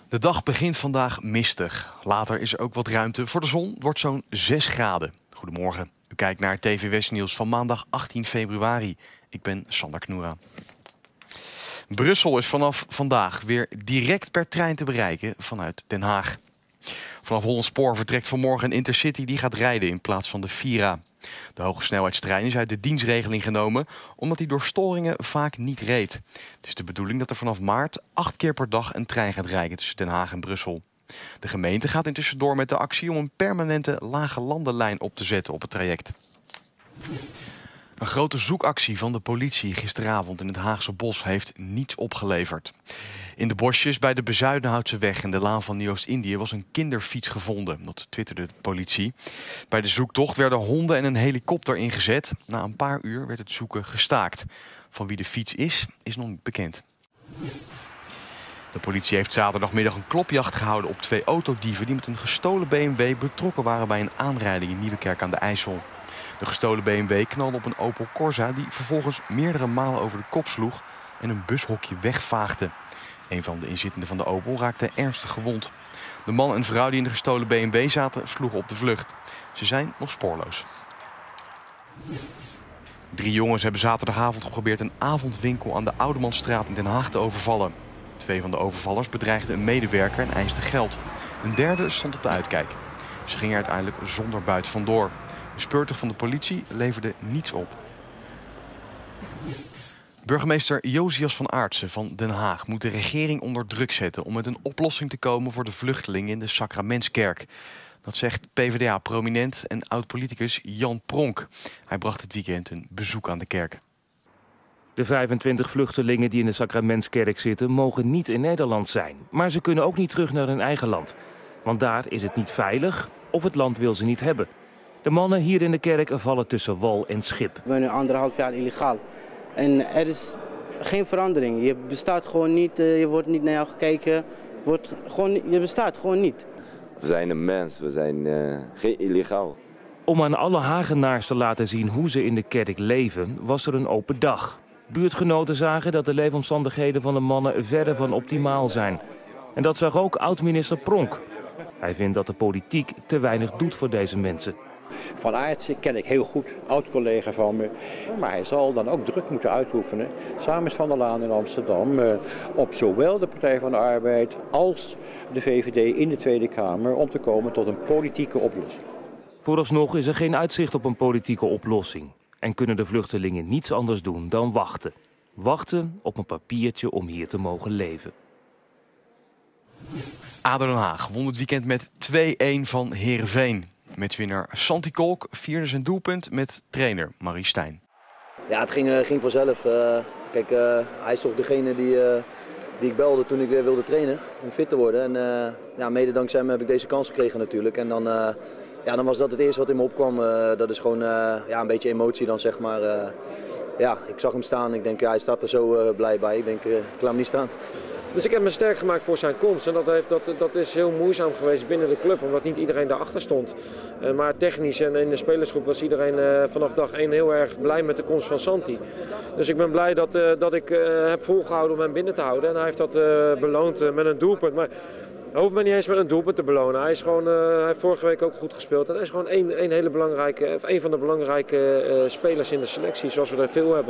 De dag begint vandaag mistig. Later is er ook wat ruimte voor de zon. Het wordt zo'n 6 graden. Goedemorgen. U kijkt naar TV West Nieuws van maandag 18 februari. Ik ben Sander Knoera. Brussel is vanaf vandaag weer direct per trein te bereiken vanuit Den Haag. Vanaf Hollandspoor vertrekt vanmorgen een Intercity die gaat rijden in plaats van de Vira. De hogesnelheidstrein is uit de dienstregeling genomen omdat hij door storingen vaak niet reed. Het is de bedoeling dat er vanaf maart 8 keer per dag een trein gaat rijden tussen Den Haag en Brussel. De gemeente gaat intussen door met de actie om een permanente lage landenlijn op te zetten op het traject. Een grote zoekactie van de politie gisteravond in het Haagse Bos heeft niets opgeleverd. In de bosjes bij de Bezuidenhoutseweg en de laan van Nieuw-Oost-Indië was een kinderfiets gevonden. Dat twitterde de politie. Bij de zoektocht werden honden en een helikopter ingezet. Na een paar uur werd het zoeken gestaakt. Van wie de fiets is nog niet bekend. De politie heeft zaterdagmiddag een klopjacht gehouden op 2 autodieven die met een gestolen BMW betrokken waren bij een aanrijding in Nieuwekerk aan de IJssel. De gestolen BMW knalde op een Opel Corsa die vervolgens meerdere malen over de kop sloeg en een bushokje wegvaagde. Een van de inzittenden van de Opel raakte ernstig gewond. De man en vrouw die in de gestolen BMW zaten sloegen op de vlucht. Ze zijn nog spoorloos. 3 jongens hebben zaterdagavond geprobeerd een avondwinkel aan de Oudemansstraat in Den Haag te overvallen. 2 van de overvallers bedreigden een medewerker en eisten geld. Een derde stond op de uitkijk. Ze gingen uiteindelijk zonder buit vandoor. De speurtocht van de politie leverde niets op. Burgemeester Josias van Aartsen van Den Haag moet de regering onder druk zetten om met een oplossing te komen voor de vluchtelingen in de Sacramentskerk. Dat zegt PvdA-prominent en oud-politicus Jan Pronk. Hij bracht dit weekend een bezoek aan de kerk. De 25 vluchtelingen die in de Sacramentskerk zitten mogen niet in Nederland zijn. Maar ze kunnen ook niet terug naar hun eigen land. Want daar is het niet veilig of het land wil ze niet hebben. De mannen hier in de kerk vallen tussen wal en schip. We zijn nu 1,5 jaar illegaal. En er is geen verandering. Je bestaat gewoon niet, je wordt niet naar jou gekeken. Je bestaat gewoon niet. We zijn een mens, we zijn geen illegaal. Om aan alle Hagenaars te laten zien hoe ze in de kerk leven, was er een open dag. Buurtgenoten zagen dat de leefomstandigheden van de mannen verre van optimaal zijn. En dat zag ook oud-minister Pronk. Hij vindt dat de politiek te weinig doet voor deze mensen. Van Aartsen ken ik heel goed, oud-collega van me. Maar hij zal dan ook druk moeten uitoefenen, samen met Van der Laan in Amsterdam, op zowel de Partij van de Arbeid als de VVD in de Tweede Kamer om te komen tot een politieke oplossing. Vooralsnog is er geen uitzicht op een politieke oplossing. En kunnen de vluchtelingen niets anders doen dan wachten. Wachten op een papiertje om hier te mogen leven. ADO Den Haag won het weekend met 2-1 van Heerenveen. Matchwinnaar Santi Kolk vierde zijn doelpunt met trainer Marie Stijn. Ja, het ging vanzelf. Kijk, hij is toch degene die ik belde toen ik weer wilde trainen om fit te worden. En ja, mede dankzij hem heb ik deze kans gekregen natuurlijk. En dan was dat het eerste wat in me opkwam. Dat is gewoon ja, een beetje emotie dan, zeg maar. Ja, ik zag hem staan. Ik denk, ja, hij staat er zo blij bij. Ik denk, ik laat hem niet staan. Dus ik heb me sterk gemaakt voor zijn komst. En dat is heel moeizaam geweest binnen de club, omdat niet iedereen daarachter stond. Maar technisch en in de spelersgroep was iedereen vanaf dag 1 heel erg blij met de komst van Santi. Dus ik ben blij dat ik heb volgehouden om hem binnen te houden. En hij heeft dat beloond met een doelpunt. Maar hij hoeft me niet eens met een doelpunt te belonen. Hij heeft vorige week ook goed gespeeld. En hij is gewoon een van de belangrijke spelers in de selectie, zoals we er veel hebben.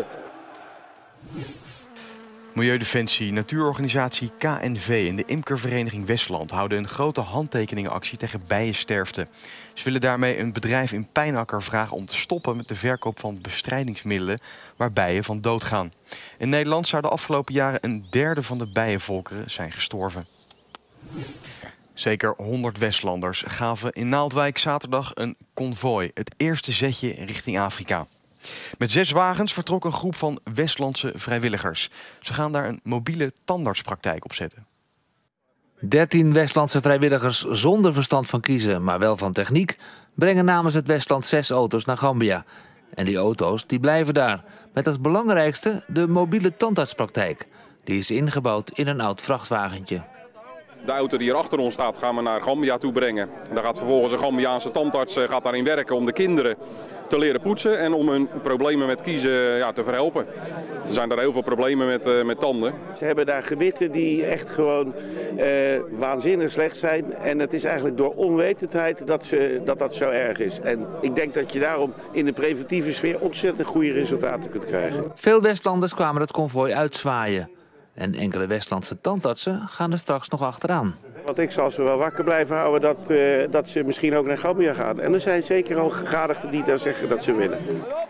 Milieudefensie, natuurorganisatie KNV en de Imkervereniging Westland houden een grote handtekeningenactie tegen bijensterfte. Ze willen daarmee een bedrijf in Pijnacker vragen om te stoppen met de verkoop van bestrijdingsmiddelen waar bijen van doodgaan. In Nederland zou de afgelopen jaren 1/3 van de bijenvolkeren zijn gestorven. Zeker 100 Westlanders gaven in Naaldwijk zaterdag een konvooi, het eerste zetje richting Afrika. Met 6 wagens vertrok een groep van Westlandse vrijwilligers. Ze gaan daar een mobiele tandartspraktijk op zetten. 13 Westlandse vrijwilligers zonder verstand van kiezen, maar wel van techniek, brengen namens het Westland 6 auto's naar Gambia. En die auto's die blijven daar, met als belangrijkste de mobiele tandartspraktijk. Die is ingebouwd in een oud vrachtwagentje. De auto die hier achter ons staat gaan we naar Gambia toe brengen. En daar gaat vervolgens een Gambiaanse tandarts daarin werken om de kinderen te leren poetsen en om hun problemen met kiezen te verhelpen. Er zijn daar heel veel problemen met tanden. Ze hebben daar gebitten die echt gewoon waanzinnig slecht zijn. En het is eigenlijk door onwetendheid dat zo erg is. En ik denk dat je daarom in de preventieve sfeer ontzettend goede resultaten kunt krijgen. Veel Westlanders kwamen het konvooi uitzwaaien. En enkele Westlandse tandartsen gaan er straks nog achteraan. Want ik zal ze wel wakker blijven houden dat ze misschien ook naar Gambia gaan. En er zijn zeker al gegadigden die daar zeggen dat ze willen.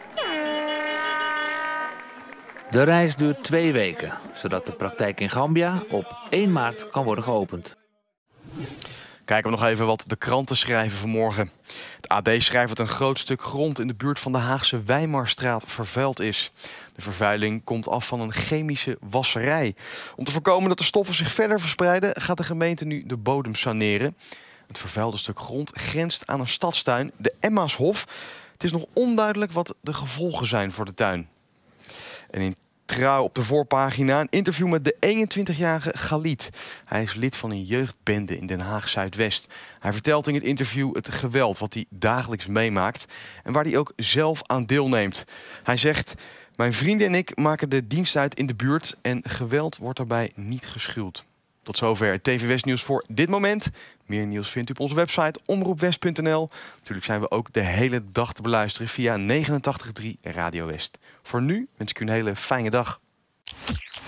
De reis duurt 2 weken, zodat de praktijk in Gambia op 1 maart kan worden geopend. Kijken we nog even wat de kranten schrijven vanmorgen. Het AD schrijft dat een groot stuk grond in de buurt van de Haagse Weimarstraat vervuild is. De vervuiling komt af van een chemische wasserij. Om te voorkomen dat de stoffen zich verder verspreiden, gaat de gemeente nu de bodem saneren. Het vervuilde stuk grond grenst aan een stadstuin, de Emma's-hof. Het is nog onduidelijk wat de gevolgen zijn voor de tuin. En in Trouw op de voorpagina een interview met de 21-jarige Galit. Hij is lid van een jeugdbende in Den Haag Zuidwest. Hij vertelt in het interview het geweld wat hij dagelijks meemaakt en waar hij ook zelf aan deelneemt. Hij zegt: mijn vrienden en ik maken de dienst uit in de buurt en geweld wordt daarbij niet geschuwd. Tot zover het TV West nieuws voor dit moment. Meer nieuws vindt u op onze website omroepwest.nl. Natuurlijk zijn we ook de hele dag te beluisteren via 89.3 Radio West. Voor nu wens ik u een hele fijne dag.